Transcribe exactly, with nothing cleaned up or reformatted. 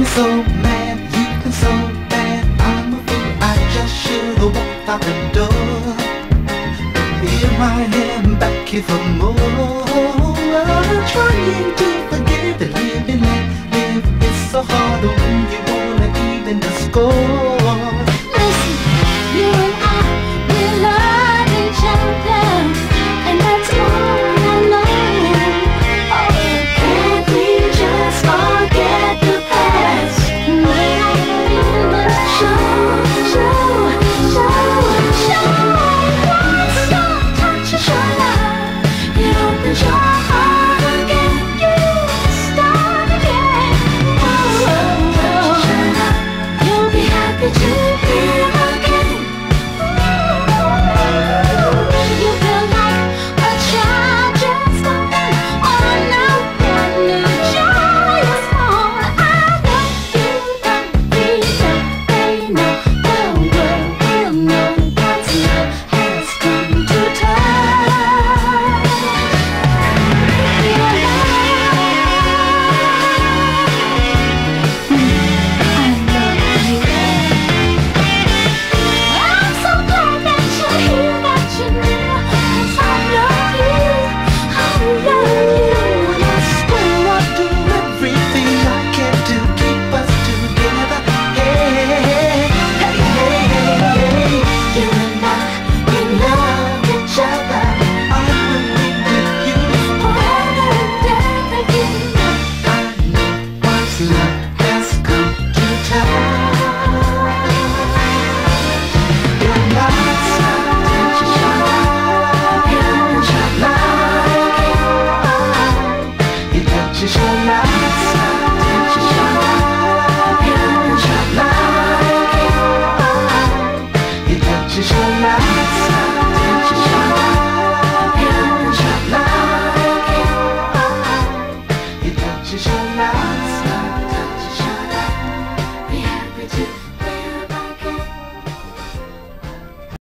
so mad, you've been so bad, I'm a fool, I just should've walked out the door. But here I am back here for more, trying to forget and live and let live. It's so hard when you wanna even discover.